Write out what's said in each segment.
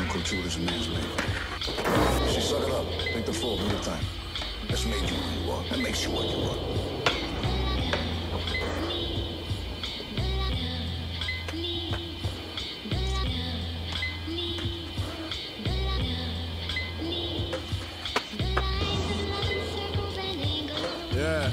culture is a man's made. She suck it up. Take the fall, do your thing. That's made you who you are. That makes you what you are. Yeah.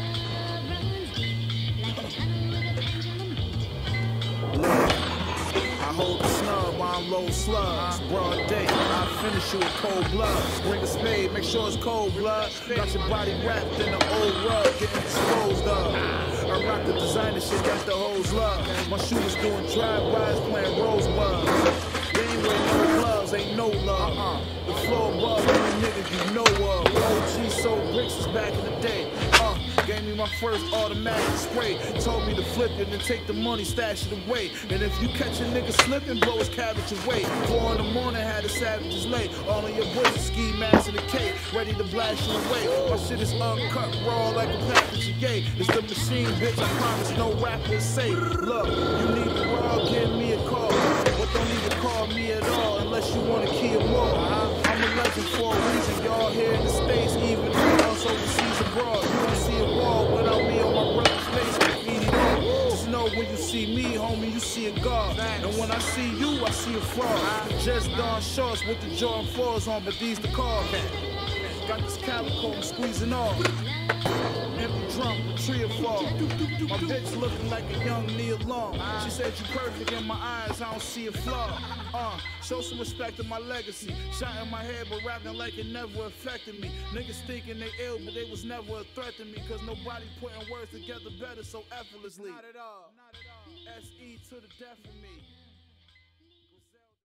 Look, I hold the snub while I'm low slugs. Broad day, I finish you with cold blood. Bring a spade, make sure it's cold blood. Got your body wrapped in the old rug, getting disposed of. I rock the designer shit that the hoes love. My shooters doing drive-bys, playing Rosebud. They ain't wearing no gloves, ain't no love. The floor above, any nigga you know of. OG sold bricks is back in the day. Gave me my first automatic spray. Told me to flip it and take the money, stash it away. And if you catch a nigga slipping, blow his cabbage away. 4 in the morning, had the savages late. All of your boys are ski masks and a cake, ready to blast you away. My shit is uncut, raw like a package of gay. It's the machine, bitch, I promise no rapper is safe. Look, you need the raw, give me a call. But don't even call me at all unless you want to kill more. I'm a legend for a reason. Y'all here in the States, even also overseas abroad. You don't see a wall without me on my brother's face. Eat it all. Just know when you see me, homie, you see a god. And when I see you, I see a fraud. Just Don shorts with the Jordan 4s on, but these the car. Got this calico, I'm squeezing off. Empty drum, tree of fall. My bitch looking like a young Neil Long. She said you perfect in my eyes, I don't see a flaw. Show some respect to my legacy. Shot in my head, but rapping like it never affected me. Niggas thinking they ill, but they was never a threat to me. Cause nobody putting words together better so effortlessly. Not at all. S.E. to the death of me.